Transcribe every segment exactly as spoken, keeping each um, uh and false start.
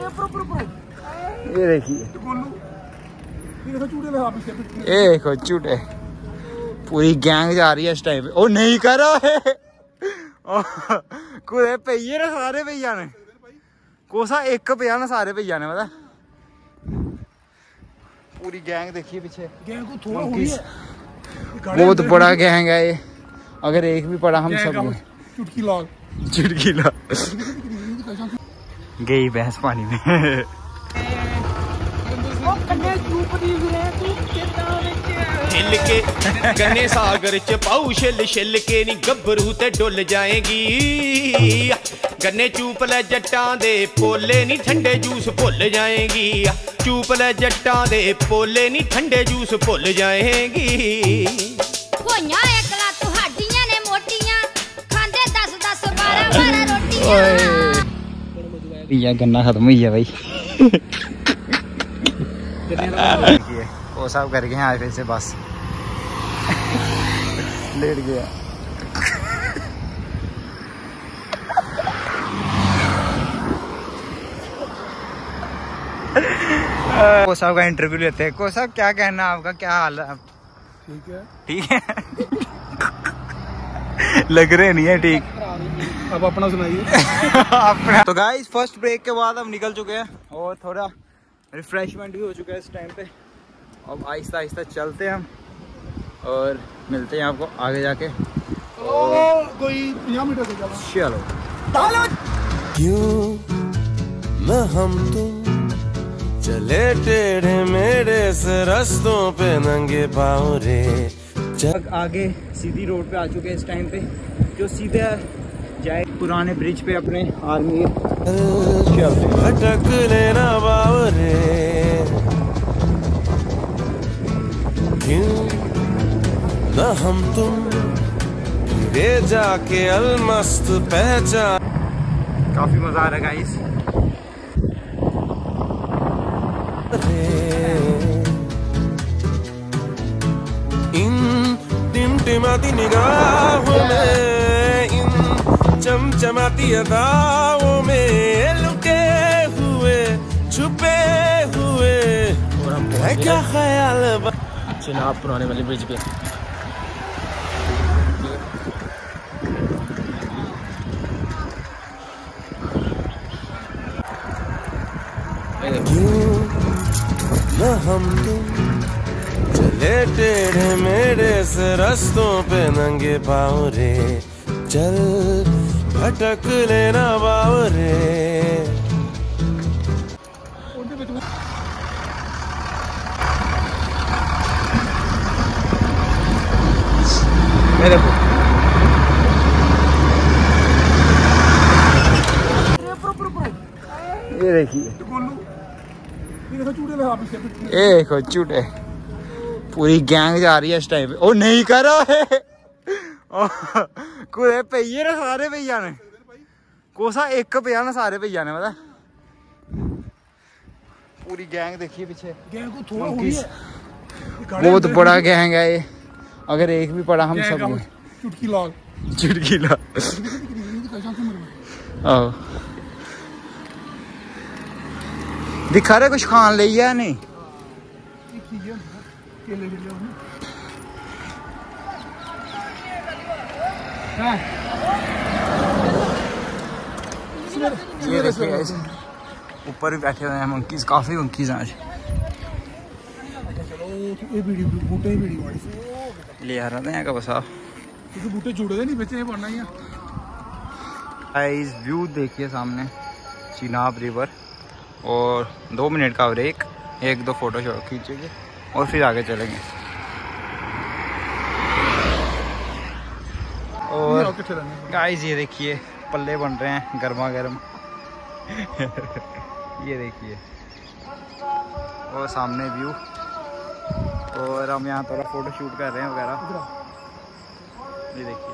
ये देखिए, ये देखो चूटे, पूरी गैंग जा रही है इस टाइम पे। ओ नहीं करो कुछ पे ना सारे भैया ने कोसा एक पे ना सारे भैया ने पता। पूरी गैंग देखिए पीछे, गैंग को थोड़ा बहुत बड़ा गैंग है ये। अगर एक भी पड़ा हम सब चुटकी लाल चुटकी लाल गई भैंस पानी में। हिल के गने सागर च पाऊ छिल छिल के नी गभरू ते डुल जाएगी। गन्ने चूप ले जट्टां दे पोले नी ठंडे जूस भुल जाएगी। चूप ले जट्टां दे पोले नी ठंडे जूस भुल जाएगी। होइयां एकला तुहाडियां ने मोटियां खांदे दस दस बारह बारह रोटियां। भैया गन्ना खत्म हुई है भाई। वो सब कर गए हैं आज फिर से बस लेट गया। को साहब का इंटरव्यू लेते हैं। को साहब क्या कहना है आपका, क्या हाल है? ठीक है ठीक है लग रहे नहीं है ठीक। अब अपना सुनाइए अपना। तो गाइस फर्स्ट ब्रेक के बाद हम निकल चुके हैं और थोड़ा रिफ्रेशमेंट भी हो चुका है इस टाइम पे। अब आहिस्ता आहिस्ता चलते हैं हम और मिलते हैं आपको आगे जाके। ओ, कोई पचास मीटर से चलो। क्यों न हम तुम चले टेढ़े मेढ़े से रस्तों पे नंगे पाँव रे। जग आगे सीधी रोड पे आ चुके हैं इस टाइम पे, जो सीधे जाए पुराने ब्रिज पे अपने आर्मी। भटक लेना बावरे क्यों न हम तुम रे जाके अलमस्त पहचान। काफी मजा आ रहा है गाइस। इन टिमटिमाती निगाहों में, इन चमचमाती अदाओं में लुके हुए छुपे हुए है क्या ख्याल। चिनाब पुराने वाले ब्रिज पे न हम तुम चले टेढ़े मेढ़े से रस्तों पे नंगे पाँव रे। चल भटक लेना बावरे। ये देखो ये देखिए, ये देखो चूटे, पूरी गैंग जा रही है इस टाइम पे। ओ नहीं करो कुछ पे ना सारे भैया ने कोसा एक पे ना सारे भैया ने पता। पूरी गैंग देखिए पीछे, गैंग को थोड़ा बहुत बड़ा गैंग है ये। अगर एक भी पड़ा हम सब चुटकी लाल चुटकी लाल। दिखा रहे कुछ खान ले या नहीं। ये देखिए ऊपर भी बैठे हुए हैं मंकीज, काफी मंकीज आज। ले आ रहा था बस आप बूटे जुड़े नहीं बच्चे पढ़ना ही। गाइस व्यू देखिए सामने चिनाब रिवर, और दो मिनट का ब्रेक, एक दो फोटो खींचेंगे और फिर आगे चलेंगे। और गाइस ये देखिए पल्ले बन रहे हैं गर्मा गर्म ये देखिए और सामने व्यू, और हम यहाँ थोड़ा फोटो शूट कर रहे हैं वगैरह। ये देखिए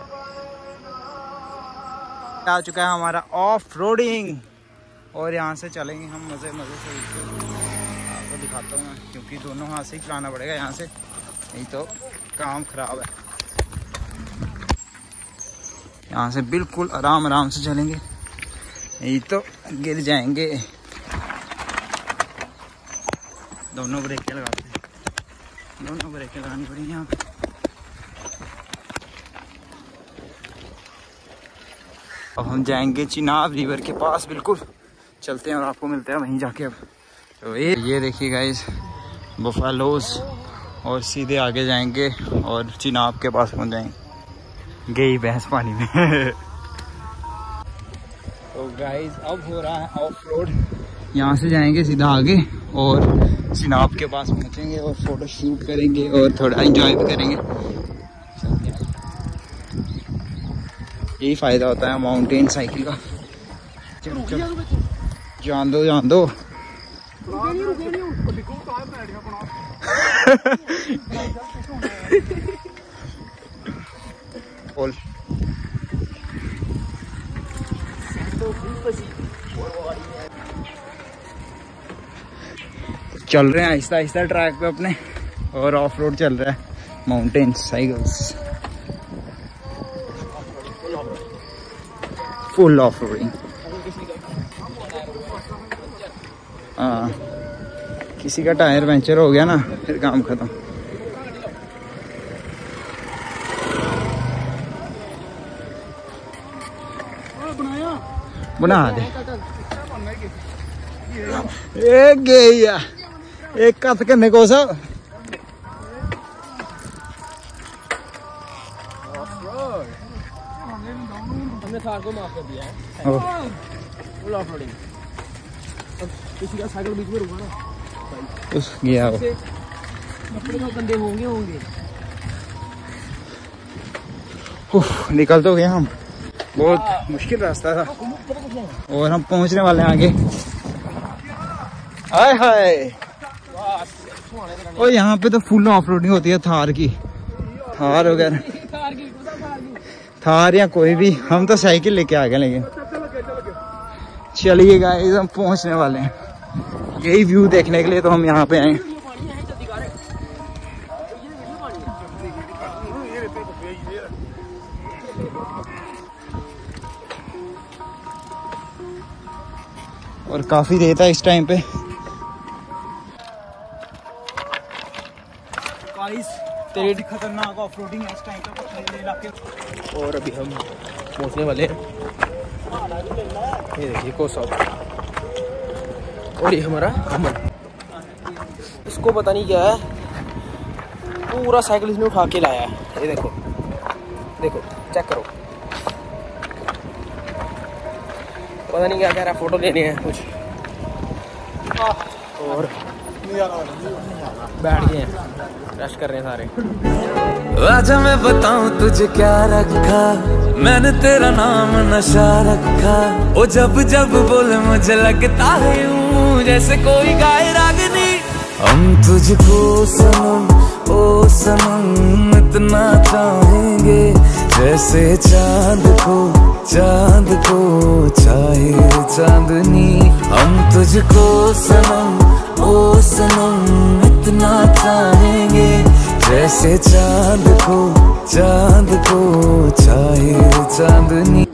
आ चुका है हमारा ऑफ रोडिंग, और यहाँ से चलेंगे हम मज़े मज़े से। आपको दिखाता हूँ मैं, क्योंकि दोनों हाथ से ही चलाना पड़ेगा यहाँ से, नहीं तो काम खराब है। यहाँ से बिल्कुल आराम आराम से चलेंगे, नहीं तो गिर जाएंगे। दोनों ब्रेकें लगाते हैं, दोनों ब्रेकें लगानी पड़ेंगी यहाँ पे। अब हम जाएंगे चिनाब रिवर के पास, बिल्कुल चलते हैं और आपको मिलते हैं वहीं जाके। अब तो ये ये देखिए गाइस बफेलोज, और सीधे आगे जाएंगे और चिनाब के पास पहुंच जाएंगे। गई भैंस पानी में। तो गाइस अब हो रहा है ऑफ रोड, यहाँ से जाएंगे सीधा आगे और चिनाब के पास पहुंचेंगे और फोटो शूट करेंगे और थोड़ा एंजॉय भी करेंगे। यही फायदा होता है माउंटेन साइकिल का। चलो चलो जान दो जान दो। चल रहे हैं आहिस्ता आहिस्ता ट्रैक पे अपने, और ऑफ रोड चल रहा है mountain cycles, full of roading. हाँ, किसी का टायर पंचर हो गया ना फिर काम खत्म। बना दे एक गया एक कत करने को सब। हमने थार को माफ कर दिया है, फुल ऑफ रोडिंग। अब किसी का साइकिल बीच में रुका ना उस गया वो कपड़े तो गंदे होंगे होंगे उफ, निकल तो गए हम, बहुत मुश्किल रास्ता था और हम पहुंचने वाले हैं आगे। हाय हाय, और यहाँ पे तो फुल ऑफ रोडिंग होती है थार की, थार वगैरह, थार या कोई भी। हम तो साइकिल लेके आ गए, लेकिन चलिए गाइस हम पहुंचने वाले हैं। यही व्यू देखने के लिए तो हम यहाँ पे आए। और काफी रेत है इस टाइम पे। गाइस तेरी खतरनाक ऑफ रोडिंग है इस टाइम पे पथरीले इलाके। और अभी हम पहुंचने वाले हैं, ये देखिए कोसा, और ये हमारा अमन। इसको पता नहीं क्या है, पूरा साइकिल इसने उठा के लाया है। ये देखो देखो चेक करो, पता नहीं क्या कह रहा है, फोटो लेने हैं कुछ, और बैठ गए हैं, रश कर रहे हैं सारे। आजा मैं बताऊं तुझे क्या रखा, मैंने तेरा नाम नशा रखा। ओ जब जब बोले मुझे लगता है यूं जैसे कोई गाय रागनी। हम तुझको सनम ओ सनम इतना चाहेंगे, जैसे चांद को चांद को चाहे चांदनी। हम तुझको सनम ओ सनम इतना चाहेंगे, जैसे चांद को चांद को चाहे चांदनी।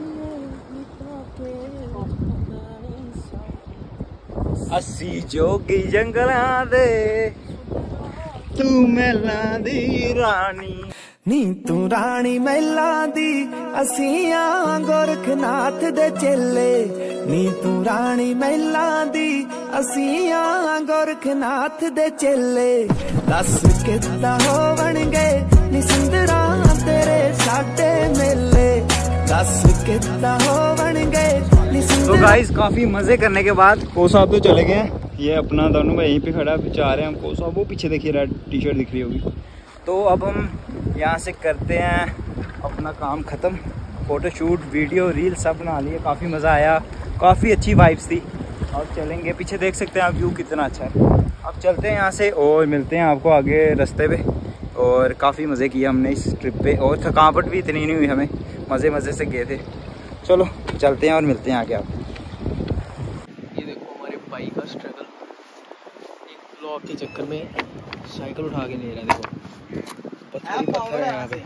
अस्सी जोगी जंगलां दे तू मेला दी रानी। नी तू रानी महिला दी असिया गोरखनाथ दे चेले। नी तू रानी महिला दी असिया गोरखनाथ दे चेले। दस किता होवणगे नी सिंदरा तेरे साडे मेले। दस किता होवणगे नी सिंदरा। तो गाइस काफी मजे करने के बाद कोसा तो चले गए हैं। ये अपना दोनों भाई यहीं पे खड़ा जा रहे हैं हम कोसा। वो पीछे देखिए रेड टी शर्ट दिख रही होगी। तो अब हम यहाँ से करते हैं अपना काम ख़त्म। फ़ोटो शूट वीडियो रील सब बना लिए, काफ़ी मज़ा आया, काफ़ी अच्छी वाइब्स थी। अब चलेंगे, पीछे देख सकते हैं आप व्यू कितना अच्छा है। अब चलते हैं यहाँ से और मिलते हैं आपको आगे रास्ते पे। और काफ़ी मज़े किए हमने इस ट्रिप पे, और थकावट भी इतनी नहीं हुई हमें, मज़े मज़े से गए थे। चलो चलते हैं और मिलते हैं आगे आप। ये देखो हमारे भाई का स्ट्रगल, एक ब्लॉक के चक्कर में साइकिल उठा के ले रहा है। देखो पत्थर ही पत्थर है यहाँ पे।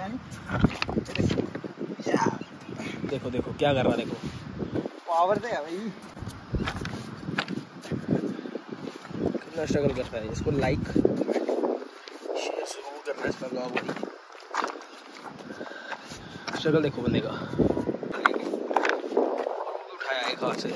देखो देखो क्या कर रहा है, देखो पावर तो है भाई। कितना स्ट्रगल कर रहा है। इसको लाइक शेयर जरूर करना है इसका ब्लॉग। स्ट्रगल देखो बंदे का, उठाया एक हाथ से।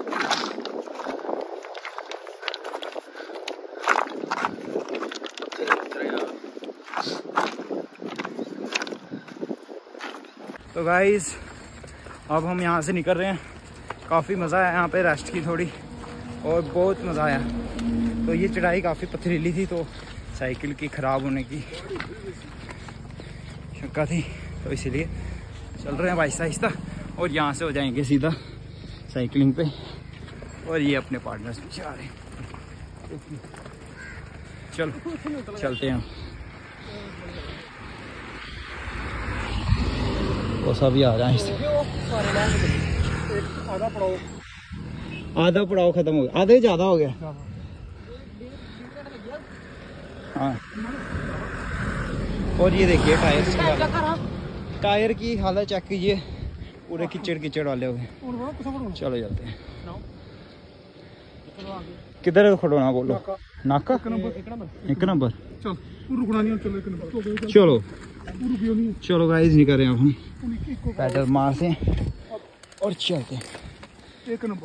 तो गाइस अब हम यहाँ से निकल रहे हैं। काफ़ी मज़ा आया यहाँ पे, रेस्ट की थोड़ी और बहुत मज़ा आया। तो ये चढ़ाई काफ़ी पथरीली थी, तो साइकिल की ख़राब होने की शक्का थी, तो इसीलिए चल रहे हैं आहिस्ता आहिस्ता। और यहाँ से हो जाएंगे सीधा साइकिलिंग पे। और ये अपने पार्टनर्स पीछे आ रहे हैं। चलो चलते हैं। वो सभी आ रहे हैं। आधा पड़ाव खत्म हो गया, आधे ज़्यादा हो गया। हाँ, और ये देखिए टायर की टायर की हालत चेक कीजिए, पूरे कीचड़ कीचड़ वाले हो गए। चलो चलते हैं। किधर खड़ोना बोलो? नाका एक नंबर। चलो चलो गाइस निकल रहे हैं अब हम, पैडल मारते हैं और चलते हैं। एक number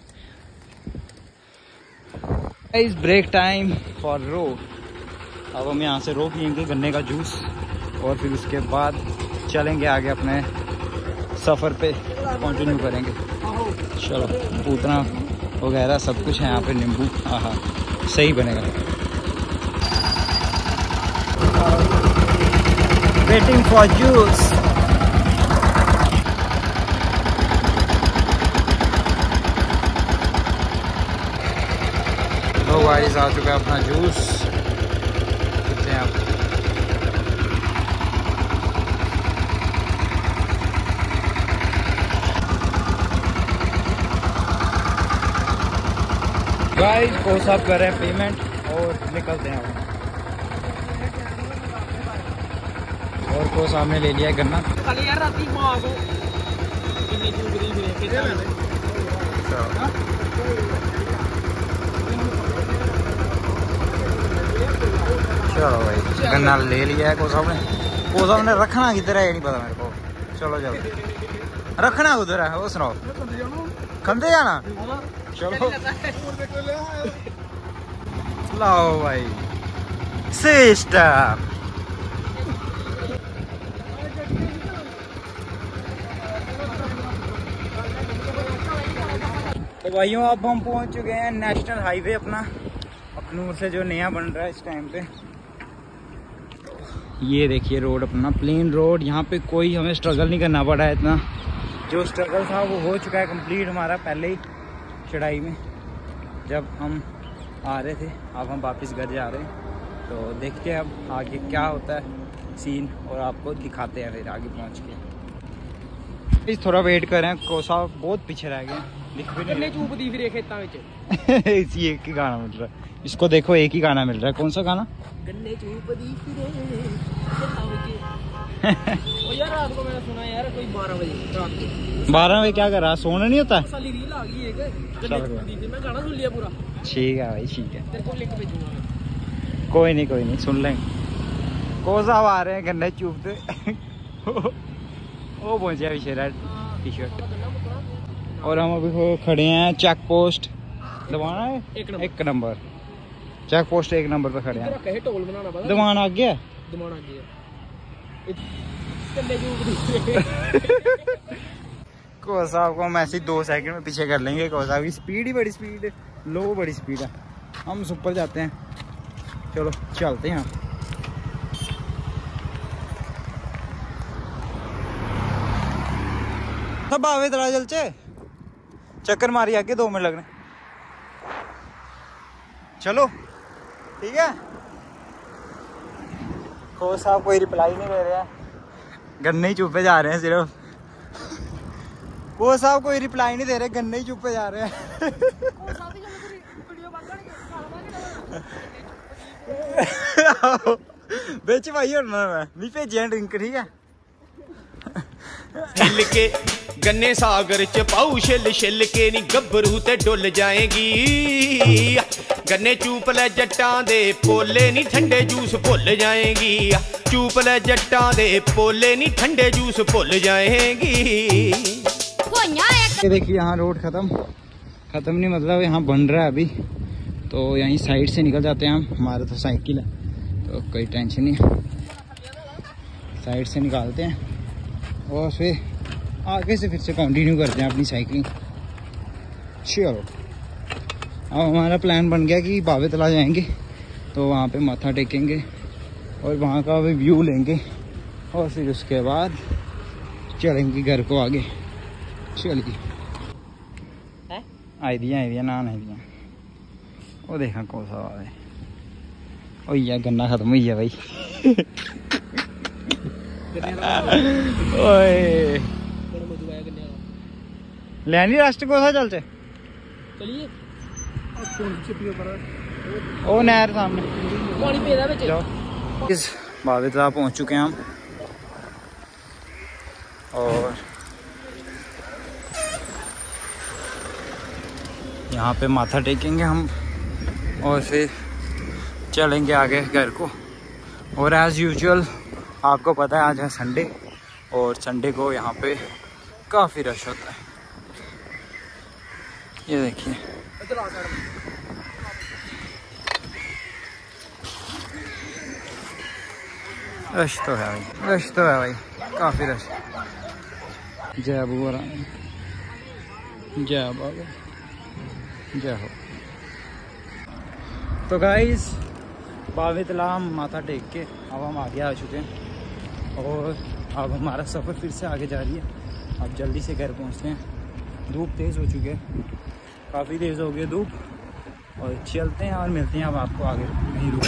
guys, break time for row. अब हम यहाँ से रो पियेंगे गन्ने का जूस और फिर उसके बाद चलेंगे आगे अपने सफ़र पे, कंटिन्यू करेंगे। चलो पूतना वगैरह सब कुछ है यहाँ पे, नींबू। हाँ हाँ सही बनेगा। Waiting for juice. तो गाइस आ चुका है अपना जूस। कितने हैं आप? गाइस को सब कर रहे हैं पेमेंट और निकलते हैं। और को सामने ले लिया है गन्ना। चलो भाई गन्ना ले लिया है को साहब ने। को साहब ने रखना किधर है ये नहीं पता मेरे को। चलो चलो रखना उधर है, वो सुनाओ। खंदे जाना? चलो लाओ भाई सिस्टम। तो भाइयों अब हम पहुंच चुके हैं नेशनल हाईवे अपना, अखनूर से जो नया बन रहा है इस टाइम पे। ये देखिए रोड अपना, प्लेन रोड। यहाँ पे कोई हमें स्ट्रगल नहीं करना पड़ा है इतना। जो स्ट्रगल था वो हो चुका है कंप्लीट हमारा पहले ही चढ़ाई में, जब हम आ रहे थे। अब हम वापस घर जा रहे हैं, तो देखते हैं अब आगे क्या होता है सीन और आपको दिखाते हैं फिर आगे पहुँच के। थोड़ा वेट कर रहे हैं, कोसा बहुत पीछे रह गए, दिख भी नहीं। इसी एक ही गाना मिल रहा है इसको, देखो एक ही गाना मिल रहा है। कौन सा गाना? गन्ने चूप दी फिरे। ओ यार रात को मैंने सुना यार कोई बारह बजे रात को। बारह बजे क्या कर रहा? सोना नहीं होता? साली रील आ गई एक गन्ने चूप दी थी, मैं गाना सुन लिया पूरा। ठीक है भाई ठीक है, तेरे को लिंक भेजूंगा। कोई नहीं कोई नहीं सुन लेंगे। कोसा आ रहे हैं गन्ने चूपते। वो पहुंचे पीछे रेड टी शर्ट। और हम अभी खड़े हैं चेक पोस्ट। दबाना है एक नंबर, एक नंबर चेक पोस्ट एक नंबर पे खड़े हैं। टोल बनाना पड़ा। दबाना आ गया, दबाना आ गया। को साहब को हम ऐसे दो सेकंड में पीछे कर लेंगे। को साहब की स्पीड ही बड़ी स्पीड है, लो बड़ी स्पीड है। हम सुपर जाते हैं। चलो चलते हैं। सब आवे तरा जल चे चक्कर मारी आगे, दो मिनट लगने। चलो ठीक है। खो साहब कोई रिप्लाई नहीं दे रहे हैं, गन्ने ही चुपे जा रहे हैं सिर्फ। वो साहब कोई रिप्लाई नहीं दे रहे, गन्ने ही चुपे जा रहे हैं। बेच भाई होना मैं भी भेजिया ड्रिंक। ठीक है छिल के गन्ने सागर च पाऊ छिल छिल के नी गब्बरू ते डुल जाएगी। गन्ने चूप ले जट्टां दे पोले नी ठंडे जूस भुल जाएगी। चूप ले जट्टां दे पोले नी ठंडे जूस भुल जाएगी। ये देखिए यहाँ रोड खत्म खत्म नहीं मतलब यहाँ बन रहा है अभी, तो यहीं साइड से निकल जाते हैं हम। हमारा तो साइकिल है तो कोई टेंशन नहीं है, साइड से निकालते हैं और फिर आगे से फिर से कंटिन्यू करते हैं अपनी साइकिलिंग। चलो अब हमारा प्लान बन गया कि बावे तला जाएंगे, तो वहाँ पे माथा टेकेंगे और वहाँ का भी व्यू लेंगे और फिर उसके बाद चलेंगे घर को आगे। चलिए आई दिया आई दिया ना आई दिया वो देखा कौन सा है ओ यार गन्ना खत्म हुई है भाई। ओए लैनी राष्ट्र को चल चे चलिए ओ नहर सामने जाओ। इस बावे तलाब पहुंच चुके हैं हम और यहाँ पे माथा टेकेंगे हम और फिर चलेंगे आगे घर को। और एज़ यूजुअल आपको पता है आज है संडे और संडे को यहाँ पे काफ़ी रश होता है। ये देखिए रश तो है भाई, रश तो है भाई, काफ़ी रश। जय बुआ राम, जय बाबा, जय हो। तो गाइस बावे तलाब माथा टेक के अब हम आगे आ चुके हैं और अब हमारा सफ़र फिर से आगे जा रही है। अब जल्दी से घर पहुंचते हैं, धूप तेज़ हो चुकी है, काफ़ी तेज़ हो गई धूप, और चलते हैं और मिलते हैं अब आपको आगे नहीं रुक।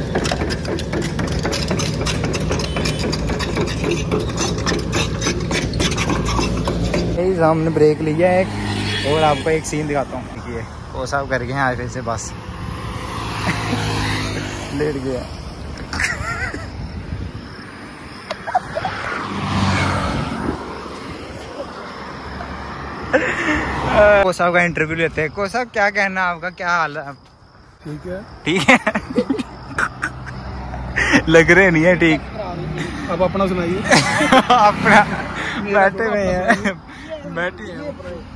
हमने ब्रेक लिया है एक और आपको एक सीन दिखाता हूँ। देखिए वो सब कर गए हैं आज फिर से बस लेट गया। कोसा का इंटरव्यू लेते हैं। कोसा क्या कहना आपका, क्या हाल है? ठीक है ठीक है लग रहे नहीं है ठीक। अब अपना सुनाइए। अपना बैठे हुए हैं, बैठे हैं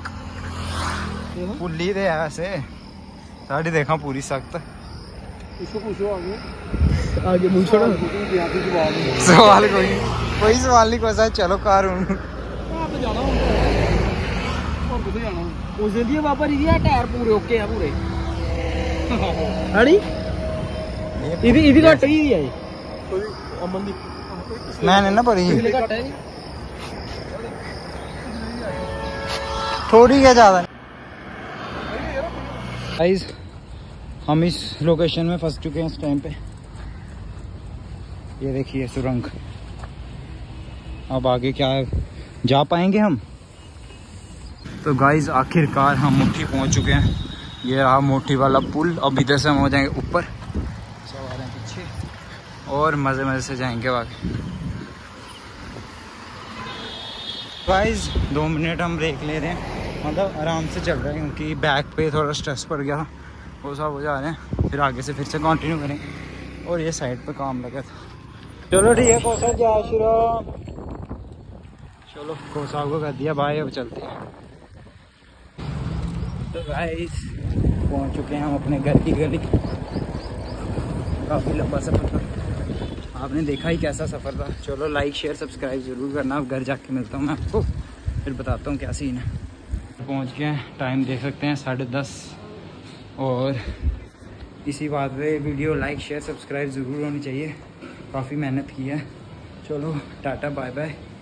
पुली दे ऐसे साड़ी देखा पूरी सख्त। इसको पूछो आगे आगे पूछो ना। सवाल कोई कोई सवाल नहीं कोसा, चलो कार हूँ उस दिन बाबा जी टायर पूरे ओके है पूरे हड़ी इधी इधी घट ही है अमन दी मैं नहीं ना पड़ी घट है थोड़ी क्या ज्यादा। गाइस हम इस लोकेशन में फंस चुके हैं इस टाइम पे। ये देखिए सुरंग, अब आगे क्या जा पाएंगे हम? तो गाइस आखिरकार हम मुट्ठी पहुंच चुके हैं। ये रहा मुट्ठी वाला पुल। अब इधर से हम हो जाएंगे ऊपर, सब आ रहे हैं पीछे और मज़े मज़े से जाएंगे आगे। गाइस दो मिनट हम ब्रेक ले रहे हैं, मतलब आराम से चल रहे हैं क्योंकि बैक पे थोड़ा स्ट्रेस पड़ गया, वो सब हो जा रहे हैं। फिर आगे से फिर से कंटिन्यू करेंगे और ये साइड पे काम लगा था। चलो ठीक है कोसा जय श्री राम। चलो कोसा को कर दिया भाई, अब चलते हैं। तो गाइस पहुंच चुके हैं हम अपने घर की गली। काफ़ी लंबा सफ़र था, आपने देखा ही कैसा सफ़र था। चलो लाइक शेयर सब्सक्राइब ज़रूर करना। अब घर जाके मिलता हूँ मैं आपको, फिर बताता हूँ क्या सीन है। पहुँच गए हैं, टाइम देख सकते हैं साढ़े दस। और इसी बात पे वीडियो लाइक शेयर सब्सक्राइब ज़रूर होनी चाहिए, काफ़ी मेहनत की है। चलो टाटा बाय बाय।